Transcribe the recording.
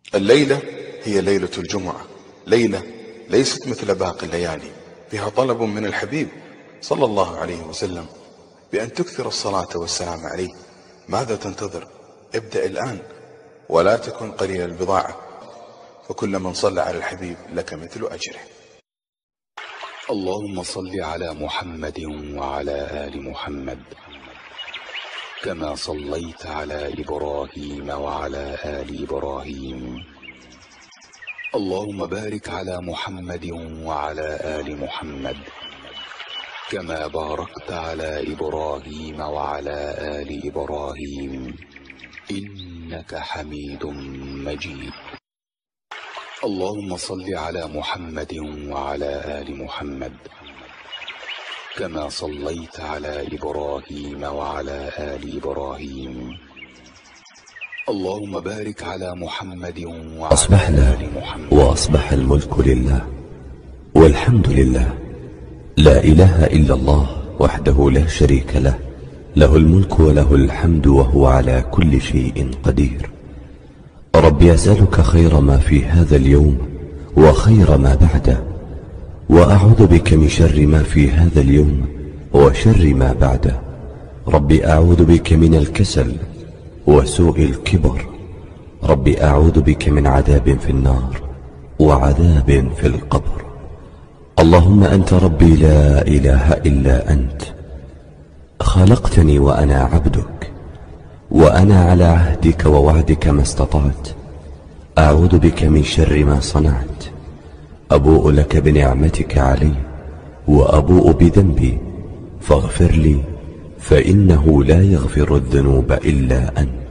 الليلة هي ليلة الجمعة، ليلة ليست مثل باقي الليالي، فيها طلب من الحبيب صلى الله عليه وسلم بأن تكثر الصلاة والسلام عليه. ماذا تنتظر؟ ابدأ الآن، ولا تكن قليل البضاعة، فكل من صلى على الحبيب لك مثل أجره. اللهم صل على محمد وعلى آل محمد كما صليت على إبراهيم وعلى آل إبراهيم. اللهم بارك على محمد وعلى آل محمد كما باركت على إبراهيم وعلى آل إبراهيم إنك حميد مجيد. اللهم صل على محمد وعلى آل محمد كما صليت على إبراهيم وعلى آل إبراهيم. اللهم بارك على محمد وعلى آل محمد. وأصبح الملك لله والحمد لله، لا إله إلا الله وحده لا شريك له، له الملك وله الحمد وهو على كل شيء قدير. رب أسألك خير ما في هذا اليوم وخير ما بعده، وأعوذ بك من شر ما في هذا اليوم وشر ما بعده. رب أعوذ بك من الكسل وسوء الكبر. رب أعوذ بك من عذاب في النار وعذاب في القبر. اللهم أنت ربي لا إله إلا أنت، خلقتني وأنا عبدك، وأنا على عهدك ووعدك ما استطعت. أعوذ بك من شر ما صنعت. أبوء لك بنعمتك علي وأبوء بذنبي، فاغفر لي فإنه لا يغفر الذنوب إلا أنت.